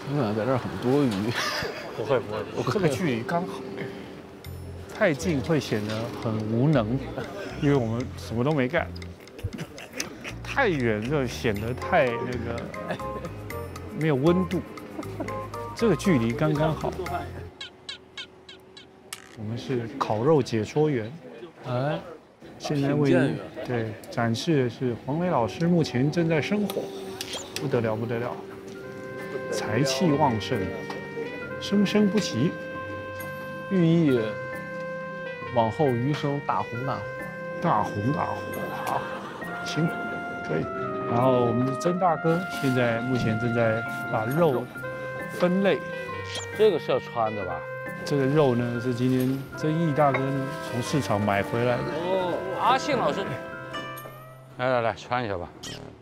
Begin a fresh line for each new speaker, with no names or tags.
我想在这儿很多余。
不会不会，
我这个距离刚好，太近会显得很无能，因为我们什么都没干；太远就显得太那个没有温度。这个距离刚刚好。我们是烤肉解说员，
哎，
现在为您展示的是黄磊老师目前正在生火，不得了不得了，财气旺盛，生生不息，
寓意往后余生大红大火。
大红大火，好，行，可以。然后我们的曾大哥现在目前正在把肉分类，
这个是要穿的吧？
这个肉呢是今天曾毅大哥呢从市场买回来的。
哦，阿信老师，来来来，穿一下吧。